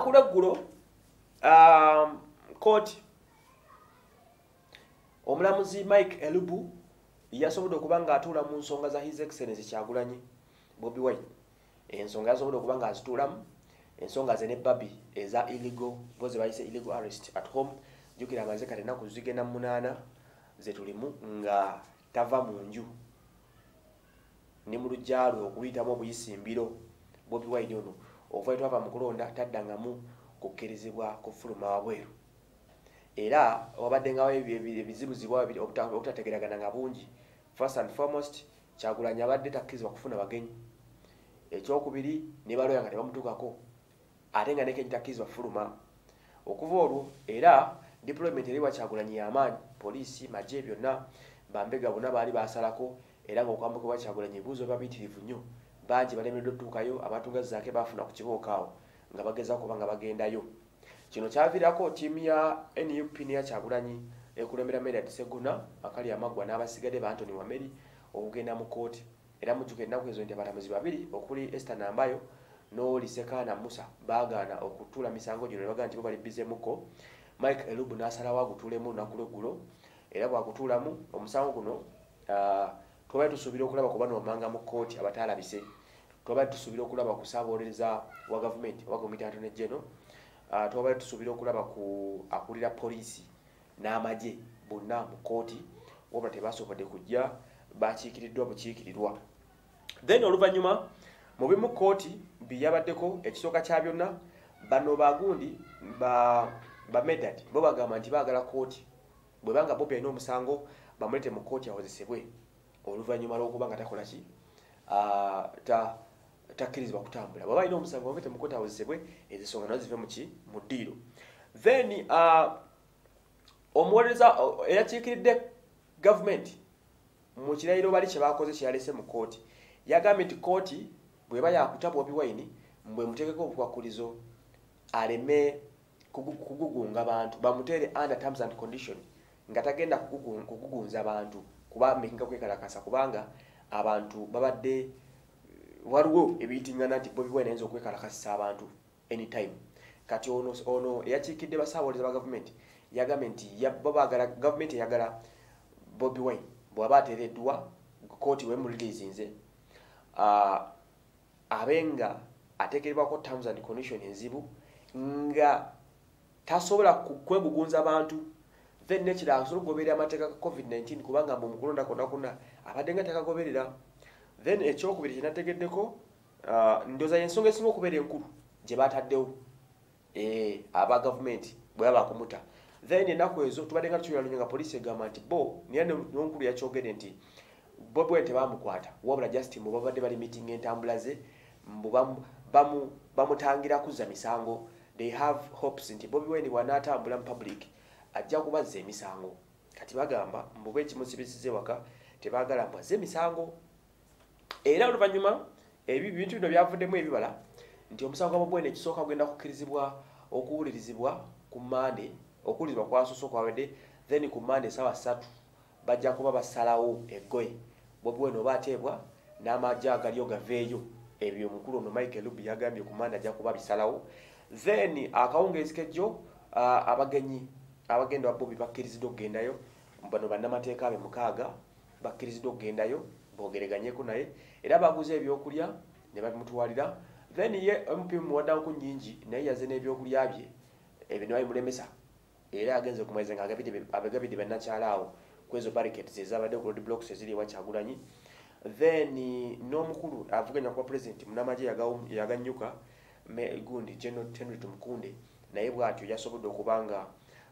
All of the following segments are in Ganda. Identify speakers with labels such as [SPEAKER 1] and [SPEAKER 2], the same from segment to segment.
[SPEAKER 1] nakula ggulo court omulamuzi Mike Elubu yasobodde okuba nga atuula mu nsonga za His Excellency Kyagulanyi Bobi Wine. Ensonga yasobodde okuba nga azituulamu ensonga ze ne Babi eza illegal boze bayise illegal arrest at home. Jukira amaze kati ennaku zigenda mu 8 ze tulimu nga tava mu nju ne mu lujjalo okuyitamu obuyisimbiro. Bobi Wine ono okuva twava mu kulonda taddangamu kukkirizibwa kufuluma wabweru. Era wabadde ngawo ebizibuzibwa obutategeragana nga bungi. First and foremost, Kyagulanyi abadde takkirizibwa kufuna bagenyi. Ekyokubiri ne baloya nga tebamutuukako ate nga nekenyi takkirizibwa fuluma. Okuva olwo era deployment eri wa Kyagulanyi y'amaanyi, poliisi, magye byonna bambega bonna baali basalako era ng'okwambuka wa Kyagulanyi ebibuuzo babiyitirivu nnyo. Bangi balemereddwa otuukayo abantu gazaake bafuna ku kibooka awo nga bagezaako kuba nga bagendayo. Kino kyaviirako ttiimu ya NUP ya Kyagulanyi ekulembera Medard Sseguna, Akali Amaggwa n'abasigadde ba Anthony Wameri okugenda mu kooti. Era mujjuke ennaku ezo nti abalamuzi babiri okuli Esther Nambayo n'Olisekana Musa baagaana okutuula misango gino ne bagamba nti bo bali bizemuko. Mike Elubu n'asalawo agutuulemu olunaku lw'eggulo era bw'agutuulamu omusango guno twabadde tusuubira okulaba ku bano bamanga mu kooti abataalabise. Twabadde tusuubira okulaba ku ssaabawolereza wa gavumenti owa Gomita Attorney General. Twabadde tusuubira okulaba ku akulira poliisi n'amagye bonna mu kooti wabula tebasobodde kujja bakiikiriddwa bukiikirirwa. Then oluvannyuma mu bimu kooti biyabaddeko ekisooka kya byonna bano bagundi ba Medard bo bagamba nti baagala kooti bwe banga Bobi alina omusango bamulete mu kooti awozesebwe oluvannyuma lw'okuba nga takola ki takkirizibwa kutambula. Bw'aba alina omusango bamulete mu kooti awozesebwe ezisonga nazo zive mu ddiiro. Then omuwolereza eyakiikiridde gavumenti mu kirayiro bali kye bakoze kye yalese mu kooti yagambye nti kooti bw'eba yakuta Bobi Wine mbwe muteekeko obukwakkulizo aleme kugugunga abantu bamuteere under terms and condition nga tagenda kugugunza abantu kuba mekinga kwekalakasa kubanga abantu babadde waliwo ebiyitingana nti Bobi Wine ayinza okwekalakasisa abantu anytime. Kati ono eyakiikidde basaabawolereza ba gavumenti yagambye nti gavumenti eyagala Bobi Wine bw'aba ateereddwa kooti wemulirizinze abenga ateekerebwako terms and condition enzibu nga tasobola kwegugunza abantu. Then nekira asobola okugoberera amateeka ga COVID-19 kubanga mu mukulonda konna abadde nga takagoberera. Then ekyokubiri kinategeddeko ndoza y'ensonga esinga okubeera enkulu gye bataddewo aba gavumenti bwe baba bakumuta. Then ennaku ezo tubadde nga tukyulalunye nga poliisi egamba nti bo niye n'onkulu yakyogedde nti Bobi Wine tebamukwata wabula just mbu babadde bali meeting entambula ze mbu bamutangira kuzza misango. They have hopes nti Bobi Wine bw'anaatambula mu public ajja kubazza emisango. Kati bagamba mbu bekimusibisize waka tebaagala mbazze emisango. Era oluvannyuma ebintu bino byavuddemu ebibala nti omusango gwa Bobi Wine ekisooka gugenda kukkirizibwa okuwulirizibwa ku Monday okuwulirizibwa kwasoosa okwawedde. Then ku Monday ssaawa 3 bajja kuba basalawo eggoye Bobi Wine oba ateebwa n'amagye agalyo gaveeyo. Ebyo omukulu ono Mike Elubu yagambye ku Monday ajja kuba bisalawo. Then akawungeezi kejjo abagenyi abagenda wa Bobi bakkiriziddwa okugendayo. Bano bannamateeka be 6 bakkiriziddwa okugendayo boogereganyeko naye era baguze ebyokulya ne babimutwalira. Then ye MP muwaddanku nnyingi naye yaze n'ebyokulya bye ebyo ne babimulemesa era agenze okumaliza nga abagabidde bannakyalaawo kwezo barricades ezabadde ku road blocks eziri ewa Kyagulanyi. Then n'omukulu avuganya kwa president munamagye yaganyuka gundi General Henry Tumukunde naye bw'atyo yasobodde okubanga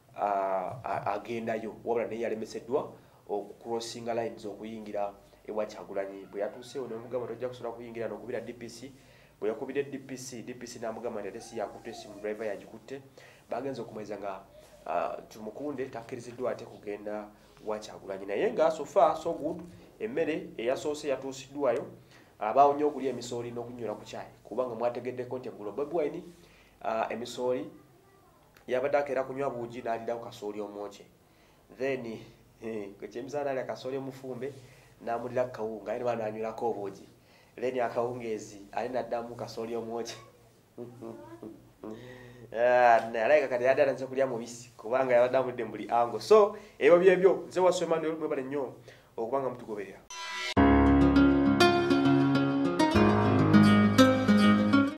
[SPEAKER 1] agendayo wabula naye yalemeseddwa okucrossinga lines okuyingira ewa Kyagulanyi. Bwe yatuuseewo n'omugamba tojja kusobola kuyingira n'okubira DPC. Bwe yakubidde DPC n'amugamba nti ate si yakutte essimu driver yagikutte. Bagenze okumaliza nga Tumukunde takkiriziddwa ate kugenda wa Kyagulanyi naye nga so far so good. Emmere eyasoose yatuusiddwayo abaawo nnyo okulya emisooli n'okunywera ku caayi kubanga mwategeddeko nti eggulo Bobi Wine emisooli yabadde akeera kunywa buugi n'alirawo kasooli omwokye. Then kyekimisana alya kasooli omufumbe n'amulira kawunga aye n'anywirako obuugi. Then akawungeezi ale n'addamu kasooli omwokye. Nalaika kati yadala nze kulya mubisi kubanga yabadde amudde mbuli ango. So ebyo byebyo nze wasoma ndo mwebale nnyo okubanga mutugoberera.